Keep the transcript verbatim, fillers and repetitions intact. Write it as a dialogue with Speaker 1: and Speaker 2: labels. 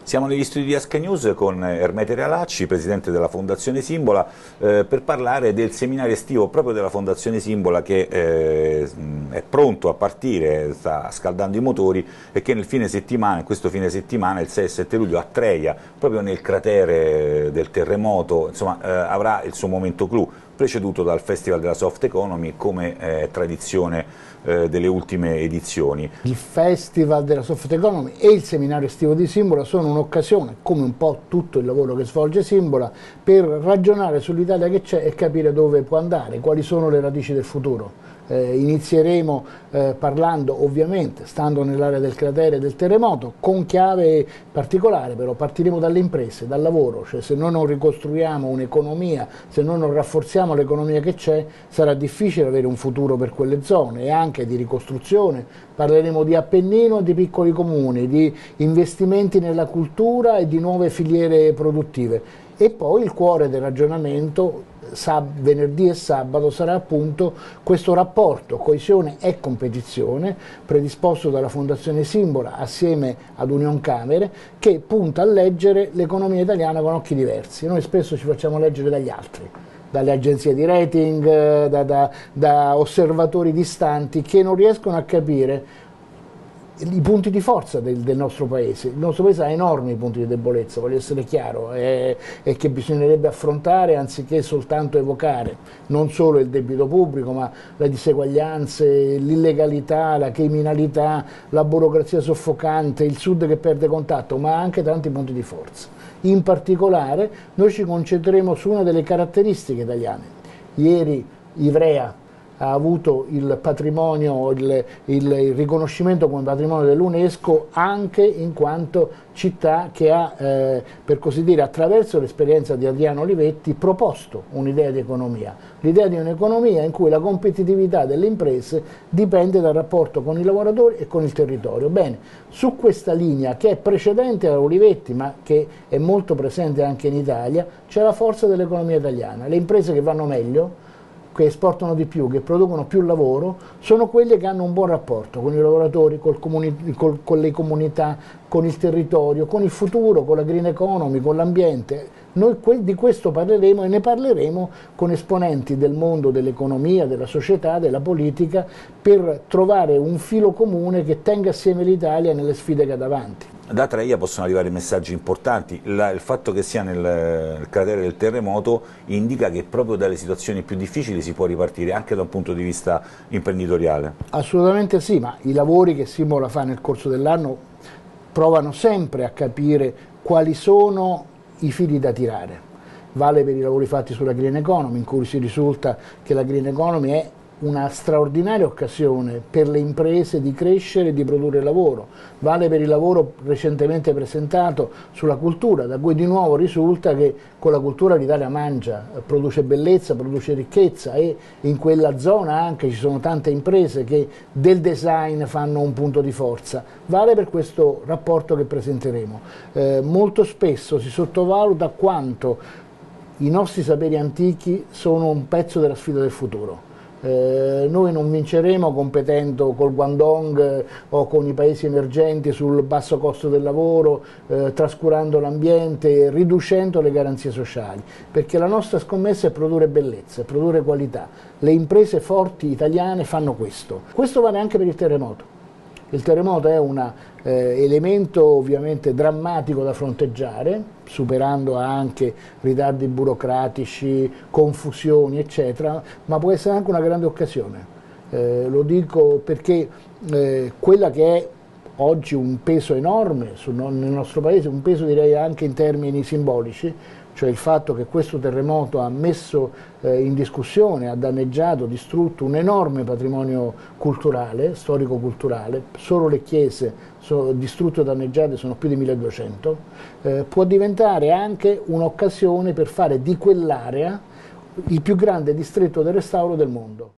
Speaker 1: Siamo negli studi di Asca News con Ermete Realacci, presidente della Fondazione Simbola, eh, per parlare del seminario estivo proprio della Fondazione Simbola che eh, è pronto a partire, sta scaldando i motori e che nel fine settimana, in questo fine settimana, il sei e sette luglio, a Treia, proprio nel cratere del terremoto, insomma, eh, avrà il suo momento clou, preceduto dal Festival della Soft Economy, come eh, tradizione eh, delle ultime edizioni.
Speaker 2: Il Festival della Soft Economy e il seminario estivo di Simbola sono un'occasione, come un po' tutto il lavoro che svolge Simbola, per ragionare sull'Italia che c'è e capire dove può andare, quali sono le radici del futuro. Eh, inizieremo eh, parlando, ovviamente, stando nell'area del cratere del terremoto, con chiave particolare, però partiremo dalle imprese, dal lavoro, cioè se noi non ricostruiamo un'economia, se noi non rafforziamo l'economia che c'è, sarà difficile avere un futuro per quelle zone, e anche di ricostruzione. Parleremo di Appennino e di piccoli comuni, di investimenti nella cultura e di nuove filiere produttive. E poi il cuore del ragionamento, venerdì e sabato, sarà appunto questo rapporto coesione e competizione predisposto dalla Fondazione Simbola assieme ad Union Camere, che punta a leggere l'economia italiana con occhi diversi. Noi spesso ci facciamo leggere dagli altri, dalle agenzie di rating, da, da, da osservatori distanti che non riescono a capire i punti di forza del, del nostro paese. Il nostro paese ha enormi punti di debolezza, voglio essere chiaro, e, e che bisognerebbe affrontare anziché soltanto evocare, non solo il debito pubblico, ma le diseguaglianze, l'illegalità, la criminalità, la burocrazia soffocante, il Sud che perde contatto, ma anche tanti punti di forza. In particolare noi ci concentreremo su una delle caratteristiche italiane. Ieri Ivrea ha avuto il patrimonio, il, il, il riconoscimento come patrimonio dell'UNESCO anche in quanto città che ha, eh, per così dire, attraverso l'esperienza di Adriano Olivetti, proposto un'idea di economia. L'idea di un'economia in cui la competitività delle imprese dipende dal rapporto con i lavoratori e con il territorio. Bene, su questa linea, che è precedente a Olivetti ma che è molto presente anche in Italia, c'è la forza dell'economia italiana. Le imprese che vanno meglio, che esportano di più, che producono più lavoro, sono quelle che hanno un buon rapporto con i lavoratori, col comuni, col, con le comunità, con il territorio, con il futuro, con la green economy, con l'ambiente. Noi di questo parleremo e ne parleremo con esponenti del mondo dell'economia, della società, della politica, per trovare un filo comune che tenga assieme l'Italia nelle sfide che ha davanti.
Speaker 1: Da Treia possono arrivare messaggi importanti. La, il fatto che sia nel, nel cratere del terremoto indica che proprio dalle situazioni più difficili si può ripartire anche da un punto di vista imprenditoriale.
Speaker 2: Assolutamente sì, ma i lavori che Simbola fa nel corso dell'anno provano sempre a capire quali sono i fili da tirare. Vale per i lavori fatti sulla green economy, in cui si risulta che la green economy è una straordinaria occasione per le imprese di crescere e di produrre lavoro. Vale per il lavoro recentemente presentato sulla cultura, da cui di nuovo risulta che con la cultura l'Italia mangia, produce bellezza, produce ricchezza, e in quella zona anche ci sono tante imprese che del design fanno un punto di forza. Vale per questo rapporto che presenteremo. Eh, molto spesso si sottovaluta quanto i nostri saperi antichi sono un pezzo della sfida del futuro. Eh, noi non vinceremo competendo col Guangdong eh, o con i paesi emergenti sul basso costo del lavoro, eh, trascurando l'ambiente, riducendo le garanzie sociali, perché la nostra scommessa è produrre bellezza, è produrre qualità. Le imprese forti italiane fanno questo. Questo vale anche per il terremoto. Il terremoto è un eh, elemento ovviamente drammatico da fronteggiare, superando anche ritardi burocratici, confusioni, eccetera, ma può essere anche una grande occasione. Eh, lo dico perché eh, quella che è oggi un peso enorme sul, nel nostro paese, un peso direi anche in termini simbolici, cioè il fatto che questo terremoto ha messo eh, in discussione, ha danneggiato, distrutto un enorme patrimonio culturale, storico-culturale, solo le chiese so, distrutte o danneggiate sono più di milleduecento, eh, può diventare anche un'occasione per fare di quell'area il più grande distretto del restauro del mondo.